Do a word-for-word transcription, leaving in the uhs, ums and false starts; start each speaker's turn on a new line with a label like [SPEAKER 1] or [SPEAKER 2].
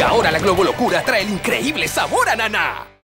[SPEAKER 1] Y ahora la Globo Locura trae el increíble sabor a naná.